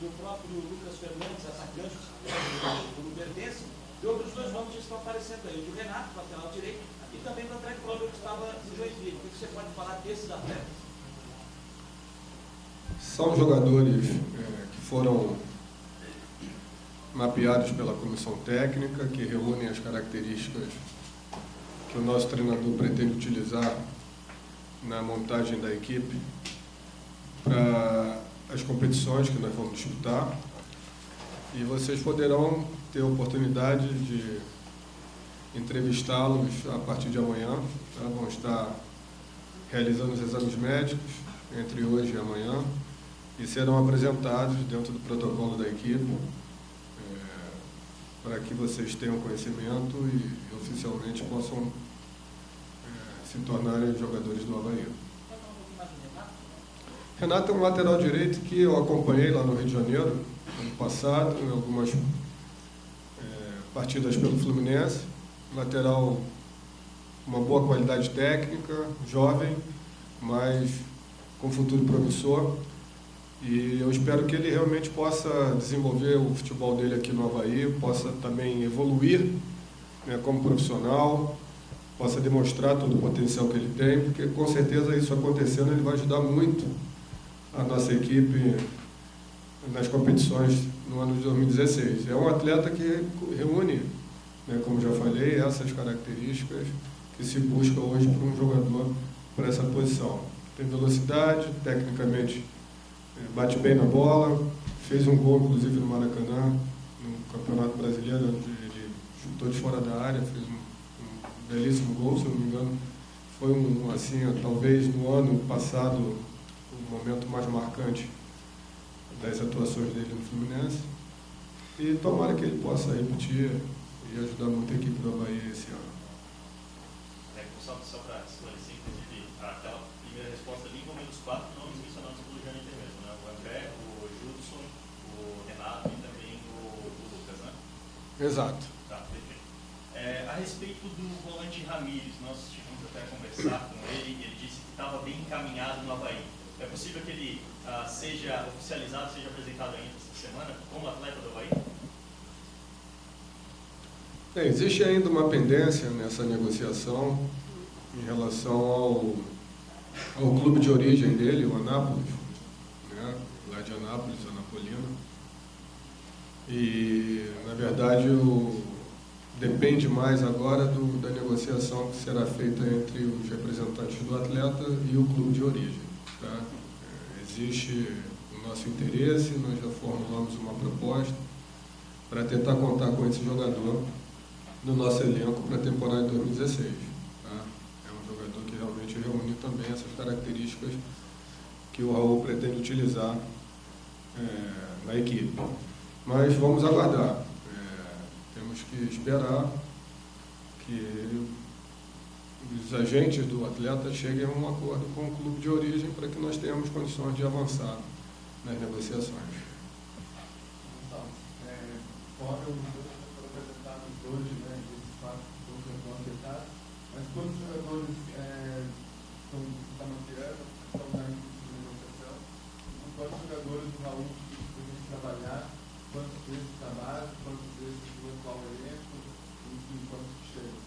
do próprio Lucas Fernandes, atacante do Luverdense, e outros dois nomes que estão aparecendo aí, o de Renato, lateral direito, e também do André Clover, que estava no Joinville. O que você pode falar desses atletas? São jogadores que foram mapeados pela comissão técnica, que reúnem as características que o nosso treinador pretende utilizar na montagem da equipe para as competições que nós vamos disputar. E vocês poderão ter a oportunidade de entrevistá-los a partir de amanhã. Tá? Vão estar realizando os exames médicos entre hoje e amanhã e serão apresentados dentro do protocolo da equipe para que vocês tenham conhecimento e oficialmente possam se tornarem jogadores do Avaí. Renato é um lateral direito que eu acompanhei lá no Rio de Janeiro, ano passado, em algumas partidas pelo Fluminense. Lateral, uma boa qualidade técnica, jovem, mas com futuro promissor. E eu espero que ele realmente possa desenvolver o futebol dele aqui no Avaí, possa também evoluir, né, como profissional, possa demonstrar todo o potencial que ele tem, porque com certeza isso acontecendo ele vai ajudar muito a nossa equipe nas competições no ano de 2016. É um atleta que reúne, né, como já falei, essas características que se busca hoje para um jogador para essa posição. Tem velocidade, tecnicamente bate bem na bola, fez um gol inclusive no Maracanã, no Campeonato Brasileiro, onde ele chutou de fora da área, fez um belíssimo gol, se eu não me engano. Foi assim, talvez no ano passado, o momento mais marcante das atuações dele no Fluminense. E tomara que ele possa repetir e ajudar muito a equipe do Avaí esse ano. Só para esclarecer, inclusive, aquela primeira resposta ali envolvendo os 4 nomes mencionados pelo Janiter mesmo, né? O André, o Judson, o Renato e também o Lucas, né? Exato. Tá, perfeito. A respeito do volante Ramires, nós tivemos até a conversar com ele e ele disse que estava bem encaminhado no Avaí. É possível que ele seja oficializado, seja apresentado ainda essa semana como atleta do Avaí? Existe ainda uma pendência nessa negociação em relação ao clube de origem dele, o Anápolis, né? Lá de Anápolis, Anapolina. E, na verdade, depende mais agora da negociação que será feita entre os representantes do atleta e o clube de origem. Tá? Existe o nosso interesse, nós já formulamos uma proposta para tentar contar com esse jogador no nosso elenco para a temporada de 2016. Tá? É um jogador que realmente reúne também essas características que o Raul pretende utilizar na equipe. Mas vamos aguardar. Temos que esperar que os agentes do atleta cheguem a um acordo com o clube de origem para que nós tenhamos condições de avançar nas negociações. Então, fora os apresentados hoje, né, esses 4 que estão afetados, mas quantos jogadores estão mapeando, estão na negociação, e quantos jogadores do Raul que podem trabalhar, quantos desses trabalham, quantos desses do atual elenco, enfim, quantos que chegam?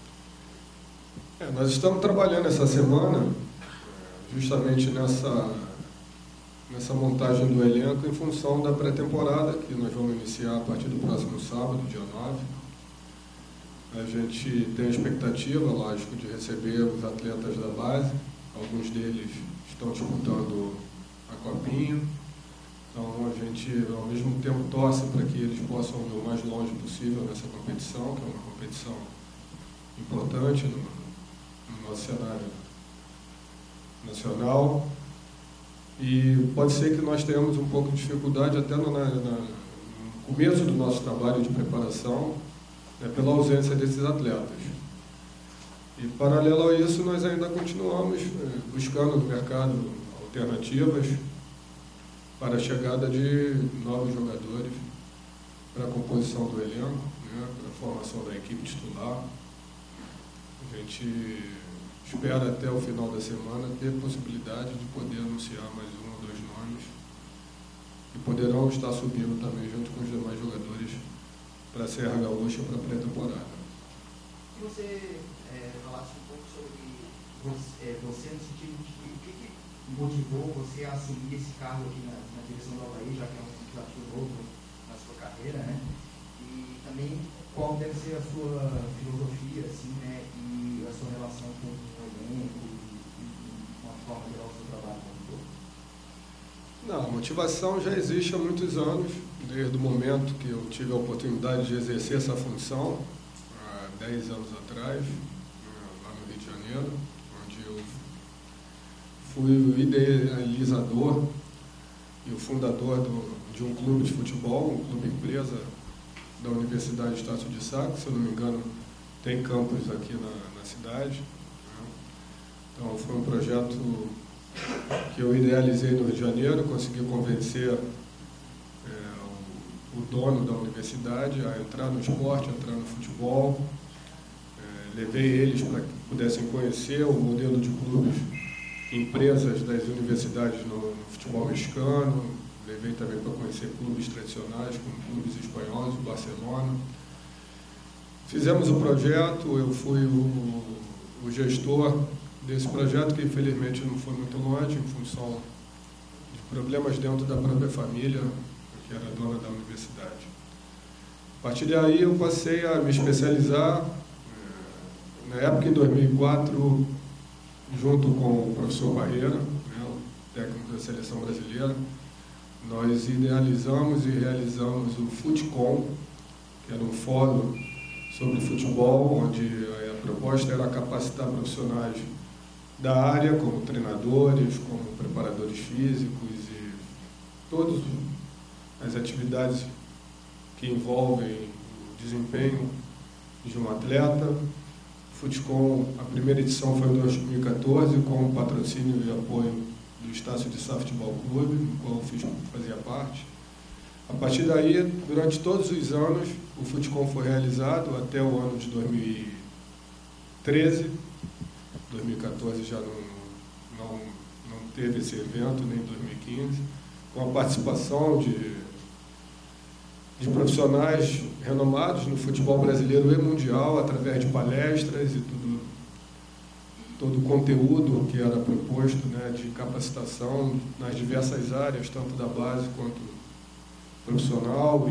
Nós estamos trabalhando essa semana justamente nessa montagem do elenco em função da pré-temporada, que nós vamos iniciar a partir do próximo sábado, dia 9. A gente tem a expectativa, lógico, de receber os atletas da base. Alguns deles estão disputando a Copinha. Então, a gente, ao mesmo tempo, torce para que eles possam ir o mais longe possível nessa competição, que é uma competição importante no nosso cenário nacional. E pode ser que nós tenhamos um pouco de dificuldade até no começo do nosso trabalho de preparação, né, pela ausência desses atletas. E, paralelo a isso, nós ainda continuamos buscando no mercado alternativas para a chegada de novos jogadores para a composição do elenco, né, para a formação da equipe titular. A gente espera até o final da semana ter possibilidade de poder anunciar mais 1 ou 2 nomes e poderão estar subindo também junto com os demais jogadores para a Serra Gaúcha para a pré-temporada. Que você falasse um pouco sobre você no sentido de o que motivou você a assumir esse cargo aqui na direção do Avaí, já que é um desafio novo na sua carreira, né? E também qual deve ser a sua filosofia, assim, né? E a sua relação com o elenco e com a forma geral do seu trabalho como todo. Não, a motivação já existe há muitos anos, desde o momento que eu tive a oportunidade de exercer essa função, há 10 anos atrás, lá no Rio de Janeiro, onde eu fui o idealizador e o fundador de um clube de futebol, um clube empresa da Universidade Estácio de Sá, que, se eu não me engano, tem campus aqui na cidade. Então, foi um projeto que eu idealizei no Rio de Janeiro, consegui convencer o dono da universidade a entrar no esporte, a entrar no futebol. Levei eles para que pudessem conhecer o modelo de clubes, empresas das universidades no futebol mexicano. Levei também para conhecer clubes tradicionais, como clubes espanhóis, o Barcelona. Fizemos o projeto, eu fui o gestor desse projeto, que infelizmente não foi muito longe, em função de problemas dentro da própria família, que era dona da universidade. A partir daí eu passei a me especializar, na época em 2004, junto com o professor Barreira, o técnico da seleção brasileira, nós idealizamos e realizamos o FUTCOM, que era um fórum sobre futebol, onde a proposta era capacitar profissionais da área, como treinadores, como preparadores físicos e todas as atividades que envolvem o desempenho de um atleta. FUTCOM, a primeira edição foi em 2014, com o patrocínio e apoio do Estácio de Sá Futebol Clube, no qual eu fazia parte. A partir daí, durante todos os anos, o FUTCOM foi realizado até o ano de 2013. 2014 já não teve esse evento, nem em 2015, com a participação de profissionais renomados no futebol brasileiro e mundial, através de palestras e todo o conteúdo que era proposto, né, de capacitação nas diversas áreas, tanto da base quanto profissional,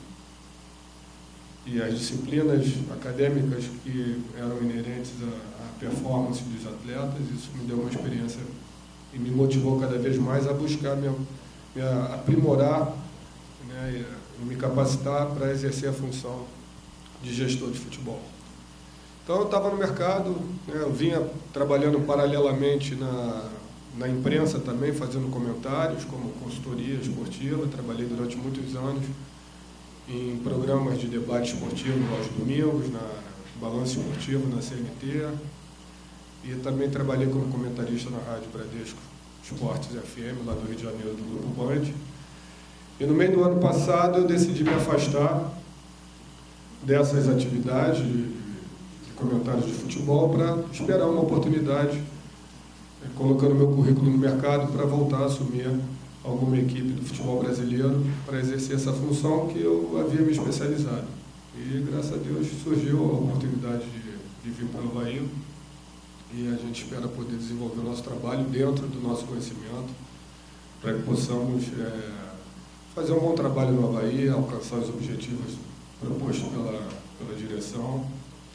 e as disciplinas acadêmicas que eram inerentes à performance dos atletas. Isso me deu uma experiência e me motivou cada vez mais a buscar me aprimorar, né, e me capacitar para exercer a função de gestor de futebol. Então eu estava no mercado, né, eu vinha trabalhando paralelamente na imprensa também, fazendo comentários como consultoria esportiva. Trabalhei durante muitos anos em programas de debate esportivo aos domingos, na Balanço Esportivo, na CNT, e também trabalhei como comentarista na Rádio Bradesco Esportes FM, lá do Rio de Janeiro, do Grupo Band. E no meio do ano passado eu decidi me afastar dessas atividades de comentários de futebol para esperar uma oportunidade, colocando meu currículo no mercado para voltar a assumir alguma equipe do futebol brasileiro para exercer essa função que eu havia me especializado. E, graças a Deus, surgiu a oportunidade de vir para o Avaí, e a gente espera poder desenvolver o nosso trabalho dentro do nosso conhecimento, para que possamos fazer um bom trabalho no Avaí, alcançar os objetivos propostos pela direção.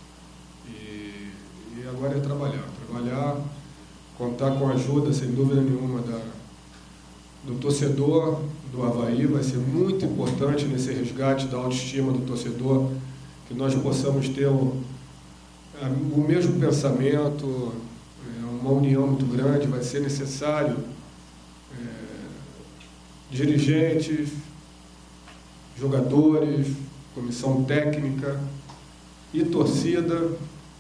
E agora é trabalhar, contar com a ajuda, sem dúvida nenhuma, do torcedor do Avaí. Vai ser muito importante nesse resgate da autoestima do torcedor, que nós possamos ter o mesmo pensamento, uma união muito grande. Vai ser necessário dirigentes, jogadores, comissão técnica e torcida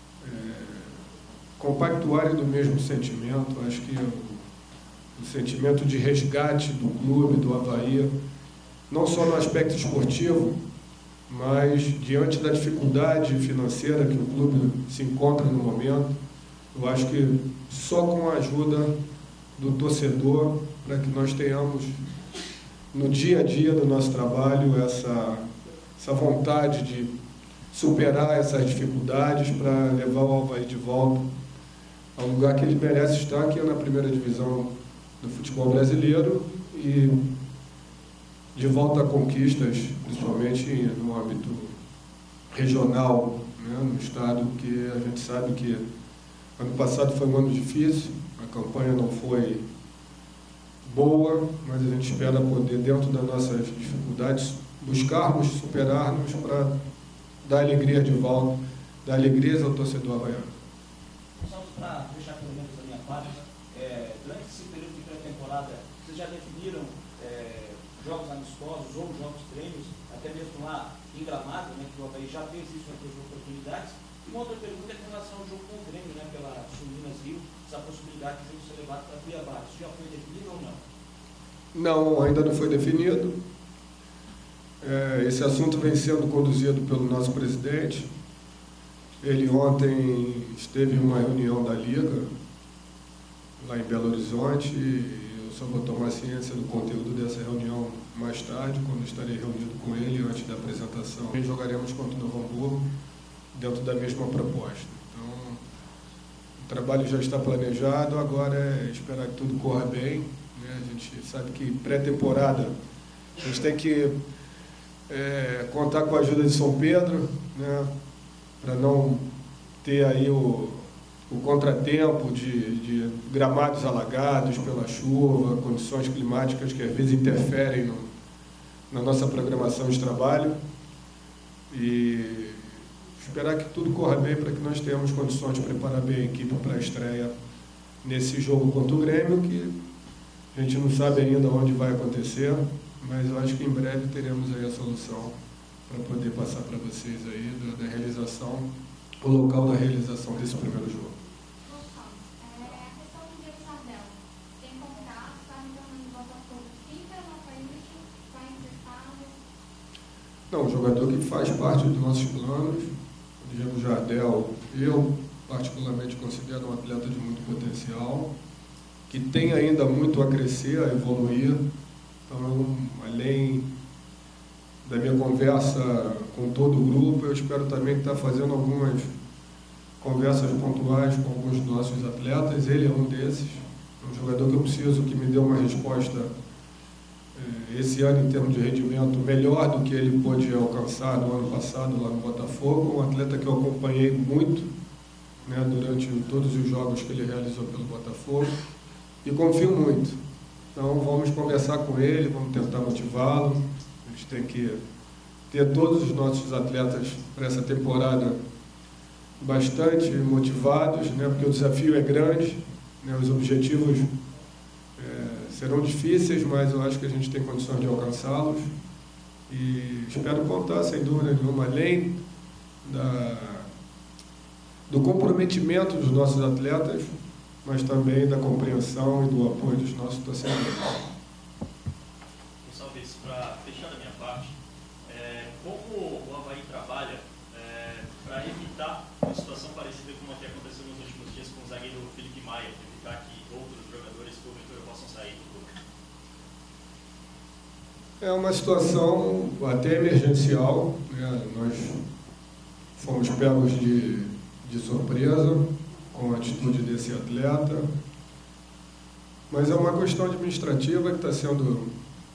compactuarem do mesmo sentimento. Acho que o sentimento de resgate do clube, do Avaí, não só no aspecto esportivo, mas diante da dificuldade financeira que o clube se encontra no momento, eu acho que só com a ajuda do torcedor, para que nós tenhamos no dia a dia do nosso trabalho essa vontade de superar essas dificuldades para levar o Avaí de volta ao lugar que ele merece estar, que é na primeira divisão do futebol brasileiro, e de volta a conquistas, principalmente no âmbito regional, né, no estado, que a gente sabe que ano passado foi um ano difícil, a campanha não foi boa, mas a gente espera poder, dentro das nossas dificuldades, buscarmos superarmos para dar alegria de volta, dar alegria ao torcedor havaiano. Só para fechar pelo menos a minha parte, durante esse período de pré-temporada, vocês já definiram jogos amistosos ou jogos treinos, até mesmo lá em Gramado, né, que o Avaí já fez isso em outras oportunidades? E uma outra pergunta é com relação ao jogo com o Grêmio, né, pela Sul Minas Rio, essa possibilidade de o jogo ser levado para Cuiabá. Isso já foi definido ou não? Não, ainda não foi definido. Esse assunto vem sendo conduzido pelo nosso presidente. Ele ontem esteve em uma reunião da Liga, lá em Belo Horizonte, e eu só vou tomar ciência do conteúdo dessa reunião mais tarde, quando estarei reunido com ele antes da apresentação. E jogaremos contra o Novo Hamburgo dentro da mesma proposta. Então, o trabalho já está planejado, agora é esperar que tudo corra bem, né? A gente sabe que pré-temporada a gente tem que contar com a ajuda de São Pedro, né, para não ter aí o contratempo de gramados alagados pela chuva, condições climáticas que às vezes interferem na nossa programação de trabalho, e esperar que tudo corra bem para que nós tenhamos condições de preparar bem a equipe para a estreia nesse jogo contra o Grêmio, que a gente não sabe ainda onde vai acontecer, mas eu acho que em breve teremos aí a solução para poder passar para vocês aí da realização, o local da realização desse primeiro jogo. A questão do Diego Jardel, tem contrato, está retornando no Botafogo, fica no país, vai emprestado? Não, um jogador que faz parte dos nossos planos, o Diego Jardel, eu particularmente considero um atleta de muito potencial, que tem ainda muito a crescer, a evoluir. Então, além da minha conversa com todo o grupo, eu espero também estar fazendo algumas conversas pontuais com alguns dos nossos atletas. Ele é um desses, é um jogador que eu preciso que me dê uma resposta esse ano em termos de rendimento melhor do que ele pôde alcançar no ano passado lá no Botafogo. Um atleta que eu acompanhei muito, né, durante todos os jogos que ele realizou pelo Botafogo, e confio muito. Então vamos conversar com ele, vamos tentar motivá-lo. A gente tem que ter todos os nossos atletas para essa temporada bastante motivados, né, porque o desafio é grande, né, os objetivos serão difíceis, mas eu acho que a gente tem condições de alcançá-los, e espero contar, sem dúvida nenhuma, além do comprometimento dos nossos atletas, mas também da compreensão e do apoio dos nossos torcedores. Talvez, para fechar a minha parte, como o Avaí trabalha para evitar uma situação parecida com a que aconteceu nos últimos dias com o zagueiro Felipe Maia, para evitar que outros jogadores porventura possam sair do clube? É uma situação até emergencial, né? Nós fomos pegos de surpresa com a atitude desse atleta, mas é uma questão administrativa que está sendo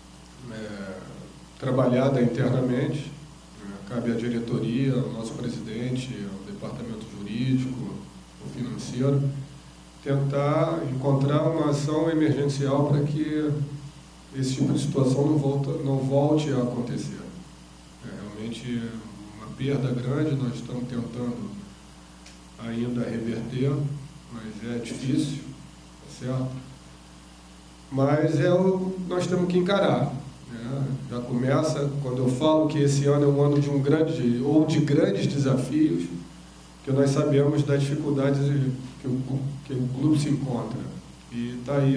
trabalhada internamente. Cabe à diretoria, ao nosso presidente, ao departamento jurídico, ao financeiro, tentar encontrar uma ação emergencial para que esse tipo de situação não volte a acontecer. É realmente uma perda grande, nós estamos tentando ainda reverter, mas é difícil, certo? Mas nós temos que encarar. Já começa, quando eu falo que esse ano é um ano de grandes desafios, que nós sabemos das dificuldades que o clube se encontra. E está aí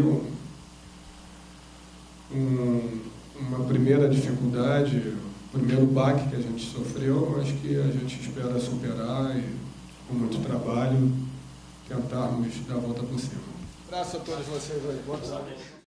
uma primeira dificuldade, o primeiro baque que a gente sofreu, mas que a gente espera superar e, com muito trabalho, tentarmos dar a volta por cima. Um abraço a todos vocês aí. Boa tarde.